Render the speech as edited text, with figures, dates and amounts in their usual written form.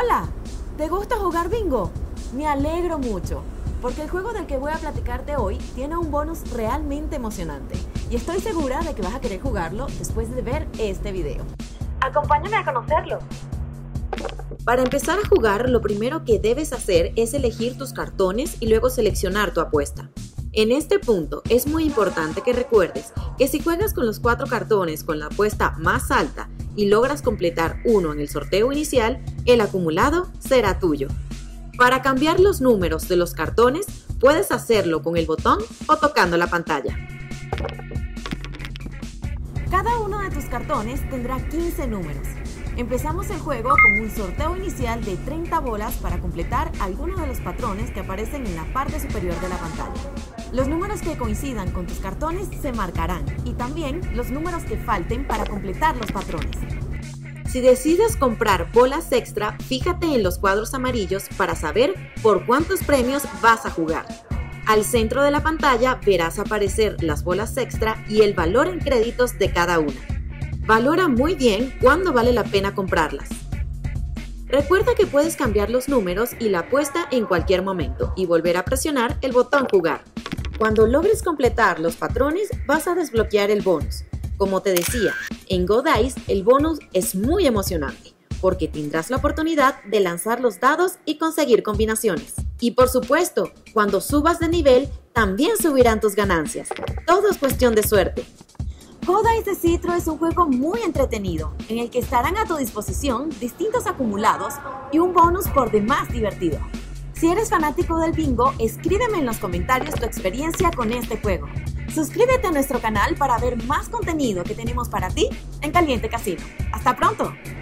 Hola, ¿te gusta jugar bingo? Me alegro mucho, porque el juego del que voy a platicarte hoy tiene un bonus realmente emocionante y estoy segura de que vas a querer jugarlo después de ver este video. Acompáñame a conocerlo. Para empezar a jugar, lo primero que debes hacer es elegir tus cartones y luego seleccionar tu apuesta. En este punto es muy importante que recuerdes que si juegas con los 4 cartones con la apuesta más alta y logras completar uno en el sorteo inicial, el acumulado será tuyo. Para cambiar los números de los cartones, puedes hacerlo con el botón o tocando la pantalla. Cada uno de tus cartones tendrá 15 números. Empezamos el juego con un sorteo inicial de 30 bolas para completar algunos de los patrones que aparecen en la parte superior de la pantalla. Los números que coincidan con tus cartones se marcarán y también los números que falten para completar los patrones. Si decides comprar bolas extra, fíjate en los cuadros amarillos para saber por cuántos premios vas a jugar. Al centro de la pantalla verás aparecer las bolas extra y el valor en créditos de cada una. Valora muy bien cuándo vale la pena comprarlas. Recuerda que puedes cambiar los números y la apuesta en cualquier momento y volver a presionar el botón jugar. Cuando logres completar los patrones, vas a desbloquear el bonus. Como te decía, en Go Dice el bonus es muy emocionante, porque tendrás la oportunidad de lanzar los dados y conseguir combinaciones. Y por supuesto, cuando subas de nivel, también subirán tus ganancias. Todo es cuestión de suerte. Go Dice de Citro es un juego muy entretenido, en el que estarán a tu disposición distintos acumulados y un bonus por demás divertido. Si eres fanático del bingo, escríbeme en los comentarios tu experiencia con este juego. Suscríbete a nuestro canal para ver más contenido que tenemos para ti en Caliente Casino. ¡Hasta pronto!